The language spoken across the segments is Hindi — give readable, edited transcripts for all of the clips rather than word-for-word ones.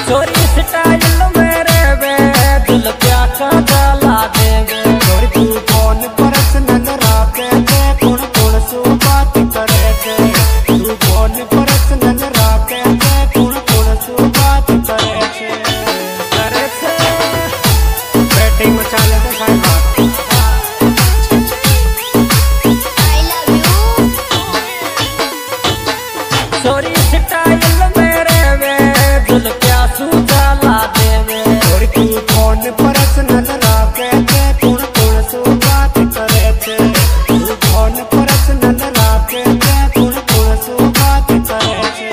चोरी स्टाइल मेरे वे दिल प्या का डाला देवे और तू कौन पर्सनल राखे थे कौन कौन सो बात करे थे तू कौन पर्सनल राखे थे कौन कौन सो बात करे थे बैटिंग मचा लेते साइड बात चोरी स्टाइल मेरे वे दिल प्या सू डाला देवे और तू कौन पर्सनल राखे थे कौन कौन सो बात करे थे तू कौन पर्सनल राखे थे कौन कौन सो बात करे थे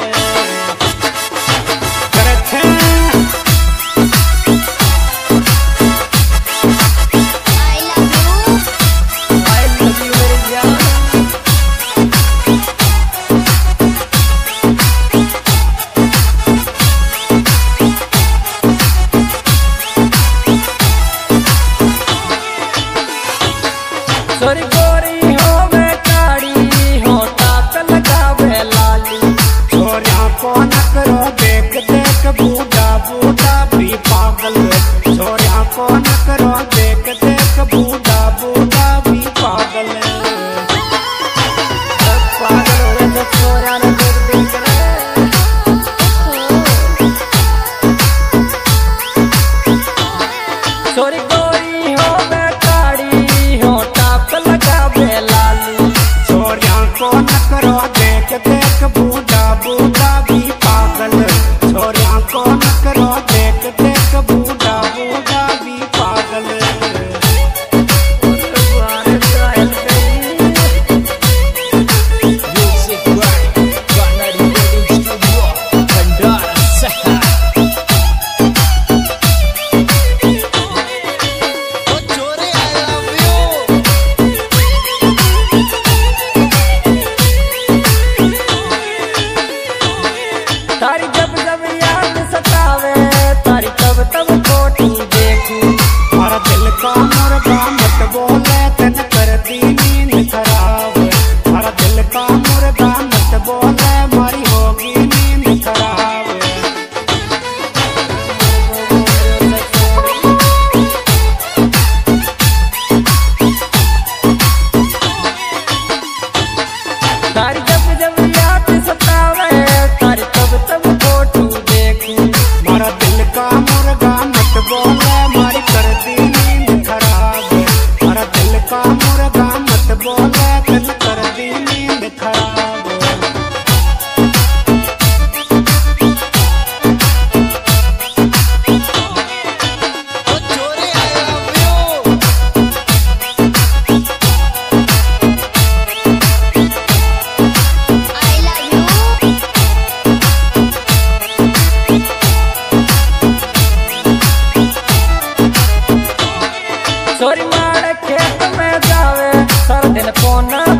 छोरी गोरी हो वे काड़ी हो ताक लगावे लाली छोरिया को न करो देख देख बूढ़ा बूढ़ा भी पागल छोरिया को न करो देख देख बूढ़ा बूढ़ा भी पागल पागल हो गए जब छोरा ने देख देख छोरी गोरी हो वे काड़ी हो ताक लगावे लाली छोरिया को न करो देख देख बूढ़ा बूढ़ा भी पागल छोरिया को न करो देख देख बूढ़ा बूढ़ा भी पागल तारी जब जब याद सतावे तारी तब तब फोटो देखूं हमारा दिल का मुर्गा मत बोले तन करती नींद खराब हमारा दिल का मुर्गा मत बोले मारी होगी नींद खराब तारी जब जब याद सतावे तारी तब तब फोटो देखूं हमारा दिल का मुर्गा मत बोले मारी करती नींद खराब हमारा दिल का मुर्गा मत बोले तन करती नींद खराब छोरी मार खेत में जावे सारा दिन फोन